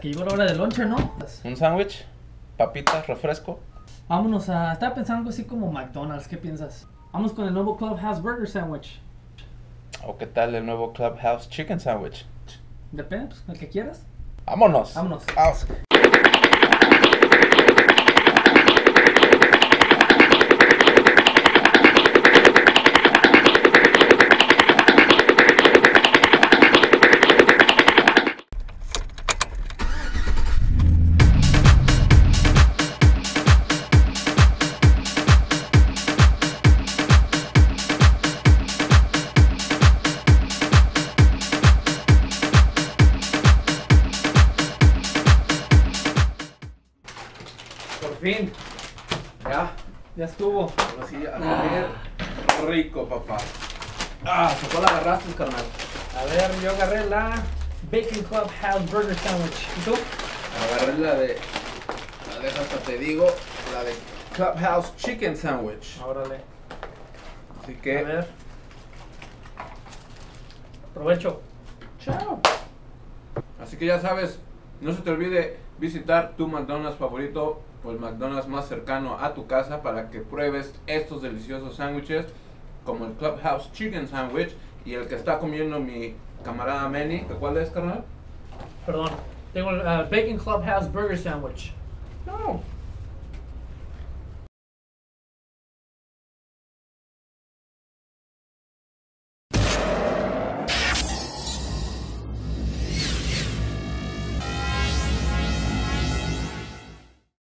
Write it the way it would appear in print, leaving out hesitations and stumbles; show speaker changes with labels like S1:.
S1: Que llegó la hora del lonche, ¿no?
S2: Un sándwich, papitas, refresco.
S1: Vámonos a... Estaba pensando algo así como McDonald's. ¿Qué piensas? Vamos con el nuevo Clubhouse Burger Sandwich.
S2: ¿O qué tal el nuevo Clubhouse Chicken Sandwich?
S1: Depende, pues, el que quieras.
S2: ¡Vámonos!
S1: Vámonos.
S2: Vamos.
S3: Por fin. Ya.
S1: Ya estuvo.
S3: Ahora sí, a comer rico, papá. ¿Cuál la agarraste, carnal?
S1: A ver, yo agarré la Bacon Clubhouse Burger Sandwich. ¿Y tú?
S3: Agarré la de... hasta te digo, la de Clubhouse Chicken Sandwich.
S1: Órale.
S3: Así
S1: A
S3: que...
S1: ver. Provecho.
S3: Chao. Así que ya sabes, no se te olvide visitar tu McDonald's favorito o el McDonald's más cercano a tu casa para que pruebes estos deliciosos sándwiches como el Clubhouse Chicken Sandwich y el que está comiendo mi camarada Manny. ¿Cuál es, carnal?
S1: Perdón. Tengo el Bacon Clubhouse Burger Sandwich.
S3: No,